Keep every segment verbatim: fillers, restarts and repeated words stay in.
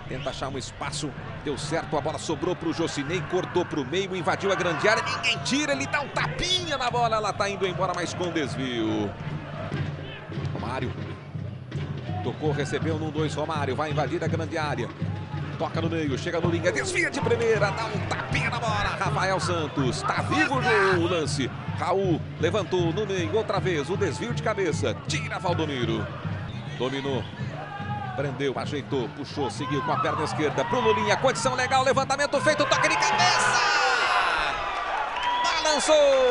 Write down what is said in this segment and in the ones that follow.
Tenta achar um espaço, deu certo, a bola sobrou para o Jocinei, cortou para o meio, invadiu a grande área, ninguém tira, ele dá um tapinha na bola, ela tá indo embora, mas com desvio. Romário, tocou, recebeu no dois, Romário, vai invadir a grande área. Toca no meio, chega no linha, desvia de primeira, dá um tapinha na bola, Rafael Santos, tá vivo o lance. Raul levantou no meio, outra vez, o desvio de cabeça, tira Valdomiro. Dominou. Prendeu, ajeitou, puxou, seguiu com a perna esquerda pro Lulinha. Condição legal, levantamento feito, toque de cabeça! Balançou!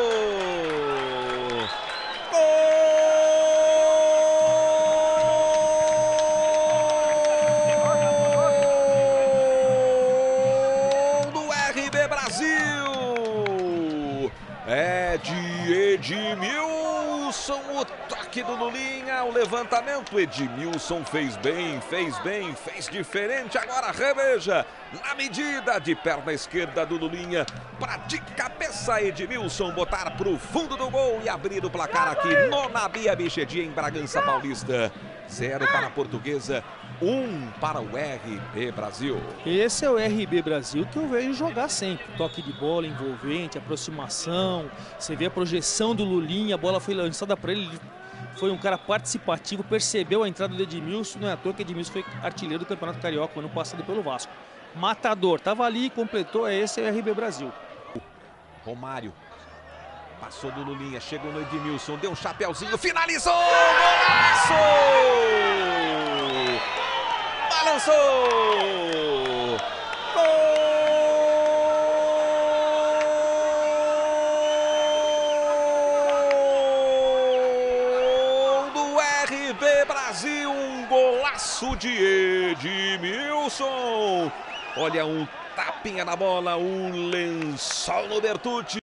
Gol do R B Brasil! É de Edmilson, o toque do Lulinha, o levantamento. Edmilson fez bem, fez bem, fez diferente. Agora reveja, na medida de perna esquerda do Lulinha, para de cabeça Edmilson botar para o fundo do gol e abrir o placar aqui no Nabi Abichedi, em Bragança Paulista. Zero para a Portuguesa, um para o R B Brasil. Esse é o R B Brasil que eu vejo jogar sempre. Toque de bola envolvente, aproximação. Você vê a projeção do Lulinha, a bola foi lançada para ele. Ele foi um cara participativo, percebeu a entrada do Edmilson. Não é à toa que Edmilson foi artilheiro do Campeonato Carioca ano passado pelo Vasco. Matador, estava ali e completou. Esse é o R B Brasil. Romário. Passou do Lulinha, chegou no Edmilson, deu um chapéuzinho, finalizou! Golaço! Balançou! Gol do R B Brasil, um golaço de Edmilson! Olha, um tapinha na bola, um lençol no Bertucci.